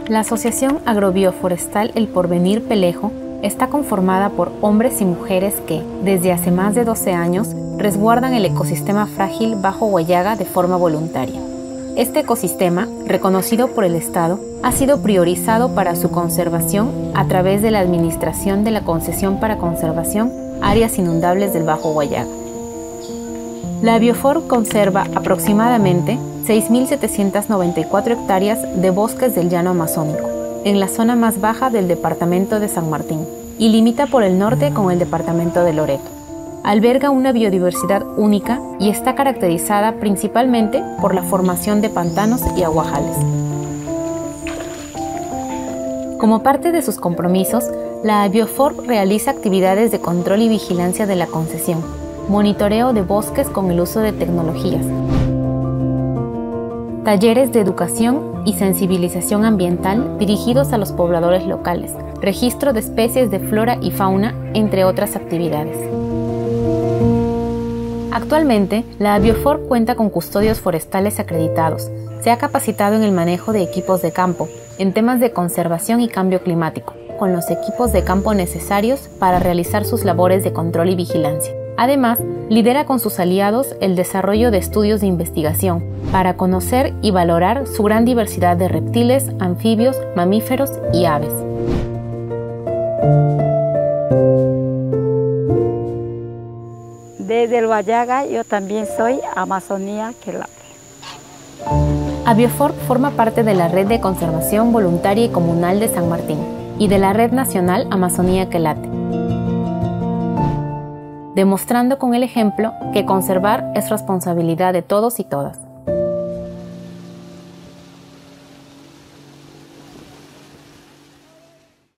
La Asociación Agrobioforestal El Porvenir Pelejo está conformada por hombres y mujeres que, desde hace más de 12 años, resguardan el ecosistema frágil Bajo Huallaga de forma voluntaria. Este ecosistema, reconocido por el Estado, ha sido priorizado para su conservación a través de la administración de la Concesión para Conservación Áreas Inundables del Bajo Huallaga. La Biofor conserva aproximadamente 6.794 hectáreas de bosques del llano amazónico, en la zona más baja del departamento de San Martín, y limita por el norte con el departamento de Loreto. Alberga una biodiversidad única y está caracterizada principalmente por la formación de pantanos y aguajales. Como parte de sus compromisos, la Biofor realiza actividades de control y vigilancia de la concesión, monitoreo de bosques con el uso de tecnologías, talleres de educación y sensibilización ambiental dirigidos a los pobladores locales, registro de especies de flora y fauna, entre otras actividades. Actualmente, la Biofor cuenta con custodios forestales acreditados. Se ha capacitado en el manejo de equipos de campo, en temas de conservación y cambio climático, con los equipos de campo necesarios para realizar sus labores de control y vigilancia. Además, lidera con sus aliados el desarrollo de estudios de investigación para conocer y valorar su gran diversidad de reptiles, anfibios, mamíferos y aves. Desde el Huallaga yo también soy Amazonía Quelate. Biofor forma parte de la Red de Conservación Voluntaria y Comunal de San Martín y de la Red Nacional Amazonía Quelate, demostrando con el ejemplo que conservar es responsabilidad de todos y todas.